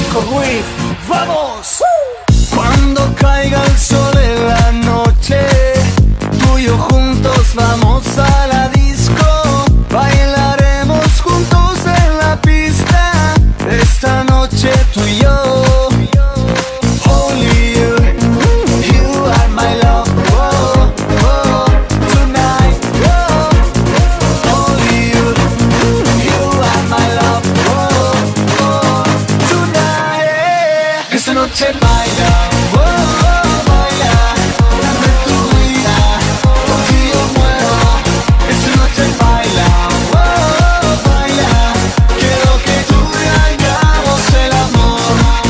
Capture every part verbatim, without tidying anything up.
Nico Ruiz. ¡Vamos! Cuando caiga el sol en la noche, tú y yo juntos vamos a la disco. Bailaremos juntos en la pista. Esta noche tú y yo. Only you, you are my love. Oh, oh, tonight. Oh, only you, you are my love. Oh, oh, tonight. Esta noche baila. Oh, oh, baila. Dame tu vida. Por ti yo muero. Esta noche baila. Oh, oh, baila. Quiero que tú y hagamos el amor.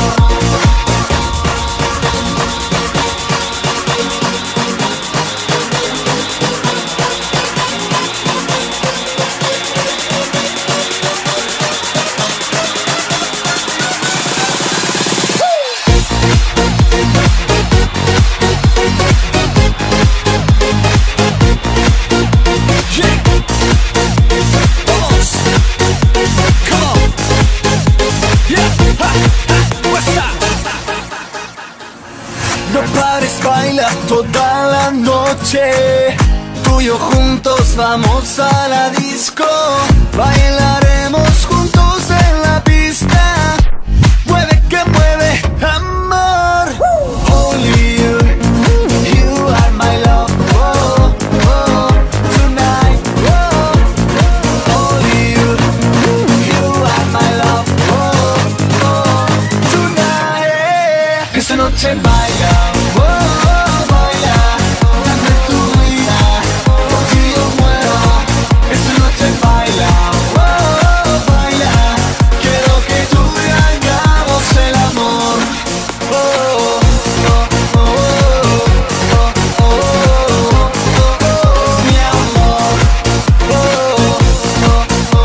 No pares, baila toda la noche. Tú y yo juntos vamos a la disco. Bailaremos juntos en la pista. Mueve que mueve, amor. Only you, you are my love. Oh, oh, tonight. Oh, only you, you are my love. Oh, oh, tonight. Esta noche baila. Oh, oh, baila. Dame tu vida. Por ti yo muero. Esta noche baila. Oh, oh, baila. Quiero que tú y hagamos el amor. Oh, oh, oh, oh, oh, oh, oh, oh, mi amor. Oh, oh, oh, oh,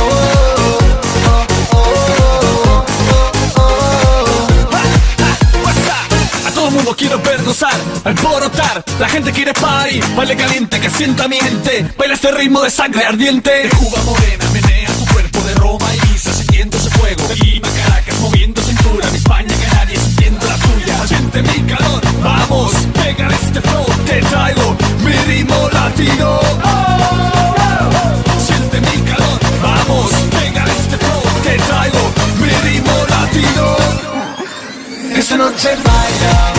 oh, oh, oh. A todo el mundo quiero ver gozar, alborotar. La gente quiere party, baile caliente que sienta mi gente. Baila este ritmo de sangre ardiente. De Cuba morena, menea tu cuerpo. De Roma y Ibiza sintiendo ese fuego. De Lima, Caracas, moviendo cintura. De España, Canarias, sintiendo la tuya. Siente mi calor, vamos, pega este flow. Te traigo mi ritmo latino. Oh, oh, oh. Siente mi calor, vamos, pega este flow. Te traigo mi ritmo latino. Esta noche baila.